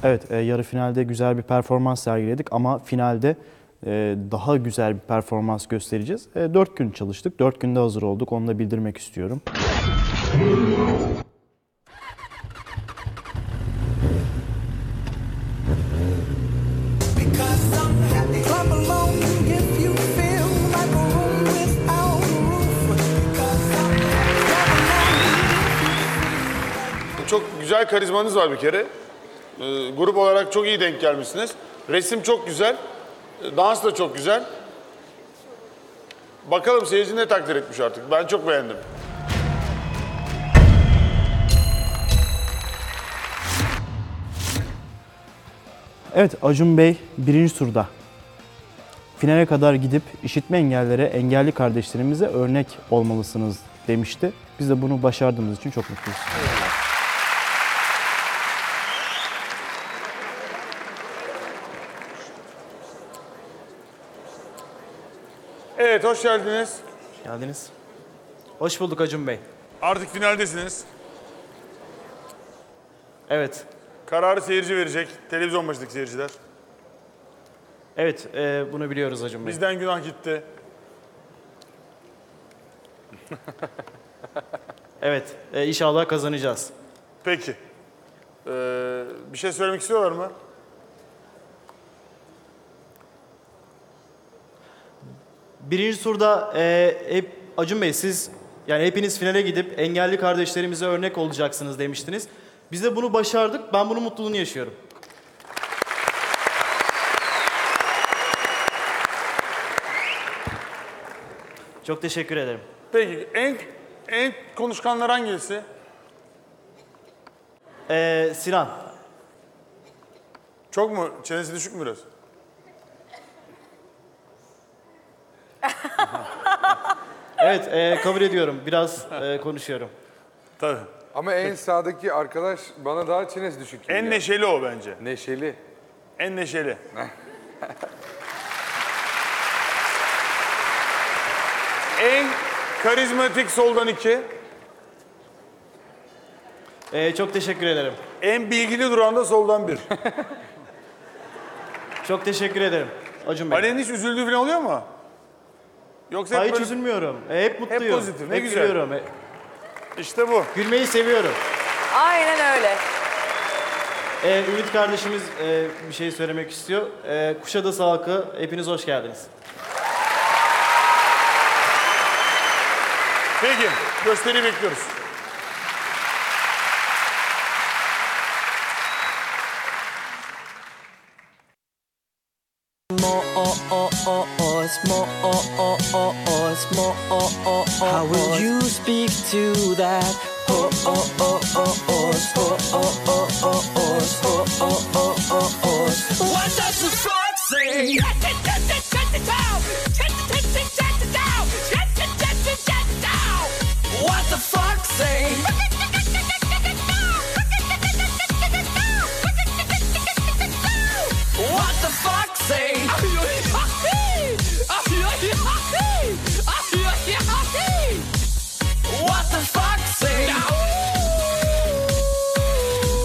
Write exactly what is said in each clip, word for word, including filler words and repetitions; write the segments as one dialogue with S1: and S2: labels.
S1: Evet, e, yarı finalde güzel bir performans sergiledik ama finalde e, daha güzel bir performans göstereceğiz. E, dört gün çalıştık, dört günde hazır olduk. Onu da bildirmek istiyorum.
S2: Çok güzel karizmanız var bir kere. Ee, grup olarak çok iyi denk gelmişsiniz. Resim çok güzel. Dans da çok güzel. Bakalım seyirci ne takdir etmiş artık. Ben çok beğendim.
S1: Evet, Acun Bey birinci turda finale kadar gidip işitme engellere, engelli kardeşlerimize örnek olmalısınız demişti. Biz de bunu başardığımız için çok mutluyuz.
S2: Evet, hoş geldiniz.
S3: Geldiniz. Hoş bulduk Acun Bey.
S2: Artık finaldesiniz.
S3: Evet.
S2: Kararı seyirci verecek. Televizyon başındaki seyirciler.
S3: Evet, e, bunu biliyoruz Acun Bey.
S2: Bizden günah gitti.
S3: Evet, e, inşallah kazanacağız.
S2: Peki. Ee, bir şey söylemek istiyorlar mı?
S3: Birinci turda e, hep Acun Bey siz yani hepiniz finale gidip engelli kardeşlerimize örnek olacaksınız demiştiniz. Biz de bunu başardık. Ben bunun mutluluğunu yaşıyorum. Çok teşekkür ederim.
S2: Peki, en en konuşkanlar hangisi?
S3: E, Sinan.
S2: Çok mu? Çenesi düşük mü biraz?
S3: Evet, e, kabul ediyorum. Biraz e, konuşuyorum.
S2: Tabii.
S4: Ama en sağdaki arkadaş bana daha çenesi düşük gibi.
S2: En
S4: ya.
S2: neşeli o bence.
S4: Neşeli.
S2: En neşeli. En karizmatik soldan iki.
S3: E, çok teşekkür ederim.
S2: En bilgili duran da soldan bir.
S3: Çok teşekkür ederim Acun Bey.
S2: Ali'nin hiç üzüldüğü falan oluyor mu? Yoksa hep
S3: Hayır, hiç
S2: böyle...
S3: üzülmüyorum. E, hep mutluyum.
S2: pozitif, ne
S3: hep
S2: güzel.
S3: gülüyorum. E,
S2: İşte bu.
S3: gülmeyi seviyorum.
S5: Aynen öyle.
S3: E, Ümit kardeşimiz e, bir şey söylemek istiyor. E, Kuşadası halkı, hepiniz hoş geldiniz.
S2: Peki, gösteriyi bekliyoruz.
S6: How will you speak to that? Oh, oh, oh, oh, oh, oh, oh, oh, oh, oh, oh, oh, oh, oh. What does the fuck say? What the fuck say? What the fuck say? What the fuck say?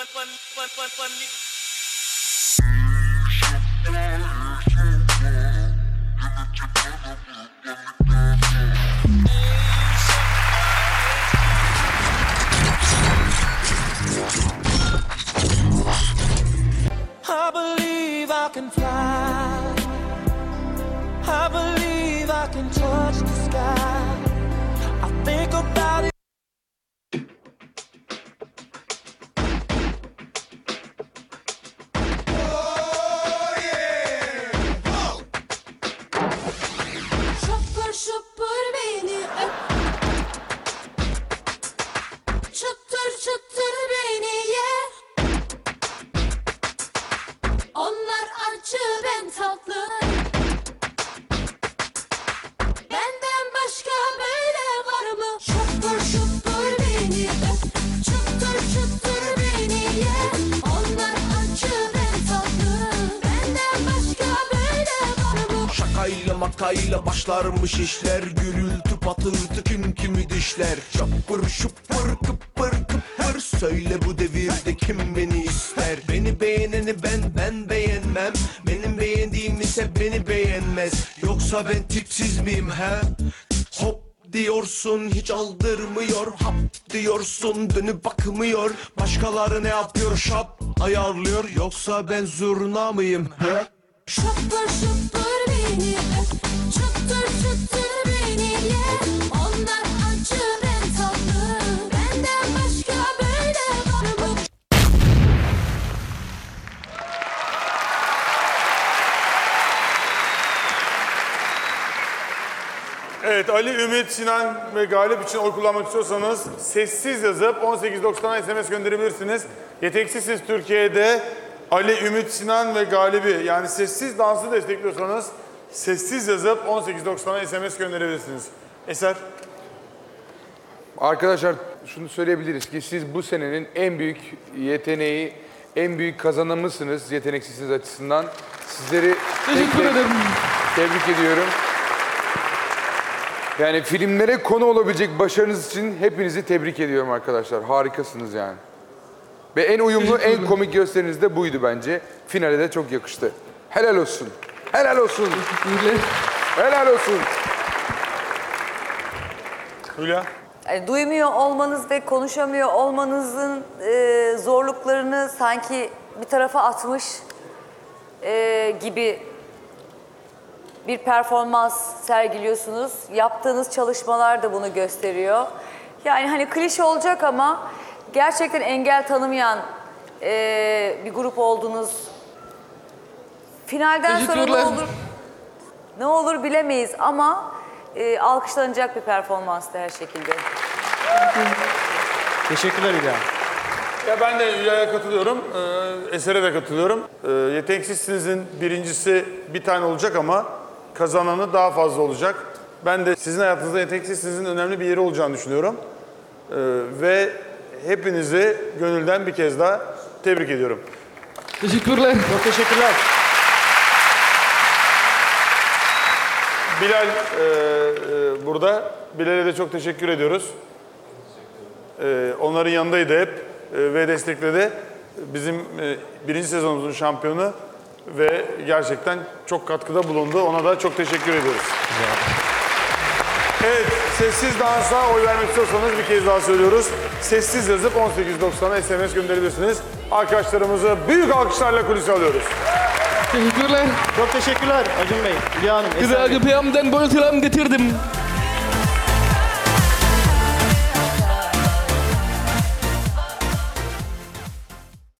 S6: I believe I can fly. I believe I can touch the sky. I think about it.
S7: Şapır şapır beni öp. Çıtır çıtır beni ye. Onlar acı ben tatlı. Benden başka böyle var mı? Şapır şapır beni öp. Çıtır çıtır beni ye. Onlar acı ben tatlı. Benden başka böyle var mı?
S8: Şakayla makayla başlarmış işler. Gürültü patırtı kim kimi dişler. Çapır şupır kıpır kıpır. Söyle bu devirde kim beni ister? Beni beğeneni ben ben beğenmem. Benim beğendiğim ise beni beğenmez. Yoksa ben tipsiz miyim he? Hop diyorsun hiç aldırmıyor. Hap diyorsun dönüp bakmıyor. Başkaları ne yapıyor şap ayarlıyor. Yoksa ben zurna mıyım he?
S7: Şapır şapır beni öp. Çıtır çıtır beni ye. Onlar acı ben tatlı. Benden başka böyle var mı?
S2: Evet, Ali, Ümit, Sinan ve Galip için oy kullanmak istiyorsanız sessiz yazıp on sekiz doksana S M S gönderebilirsiniz. Yeteksizsiniz Türkiye'de Ali, Ümit, Sinan ve Galip'i yani sessiz dansı destekliyorsanız sessiz yazıp on sekiz doksana S M S gönderebilirsiniz. Eser.
S4: Arkadaşlar şunu söyleyebiliriz ki siz bu senenin en büyük yeteneği, en büyük kazanımısınız yeteneksizsiniz açısından. Sizleri tek tek tebrik ediyorum. Yani filmlere konu olabilecek başarınız için hepinizi tebrik ediyorum arkadaşlar. Harikasınız yani. Ve en uyumlu, en komik gösteriniz de buydu bence. Finale de çok yakıştı. Helal olsun. Helal olsun. Helal olsun.
S2: Hülya.
S5: Yani duymuyor olmanız ve konuşamıyor olmanızın e, zorluklarını sanki bir tarafa atmış e, gibi bir performans sergiliyorsunuz. Yaptığınız çalışmalar da bunu gösteriyor. Yani hani klişe olacak ama gerçekten engel tanımayan e, bir grup oldunuz. Finalden sonra ne olur ne olur bilemeyiz ama e, alkışlanacak bir performanstı her şekilde.
S3: Teşekkürler İlhan.
S2: Ya ben de Hülya'ya katılıyorum. Ee, Eser'e de katılıyorum. Ee, yeteneksizsinizin birincisi bir tane olacak ama kazananı daha fazla olacak. Ben de sizin hayatınızda yeteneksizsinizin önemli bir yeri olacağını düşünüyorum. Ee, ve hepinizi gönülden bir kez daha tebrik ediyorum.
S3: Teşekkürler. Çok teşekkürler.
S2: Bilal e, e, burada. Bilal'e de çok teşekkür ediyoruz. E, onların yanındaydı hep e, ve destekledi. Bizim e, birinci sezonumuzun şampiyonu ve gerçekten çok katkıda bulundu. Ona da çok teşekkür ediyoruz. Evet, sessiz dansa oy vermek istiyorsanız bir kez daha söylüyoruz. Sessiz yazıp on sekiz doksana S M S gönderebilirsiniz. Arkadaşlarımızı büyük alkışlarla kulise alıyoruz.
S9: Teşekkürler.
S3: Çok teşekkürler Acun Bey, Hülya Hanım, Eser Bey.
S9: Güzel köpeğimden boyu selam getirdim.